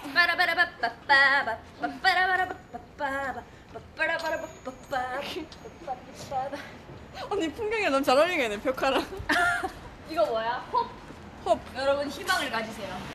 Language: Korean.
언니 풍경이 너무 잘 어울리겠네 벽화랑. 이거 뭐야? 홉. 홉. 여러분 희망을 가지세요.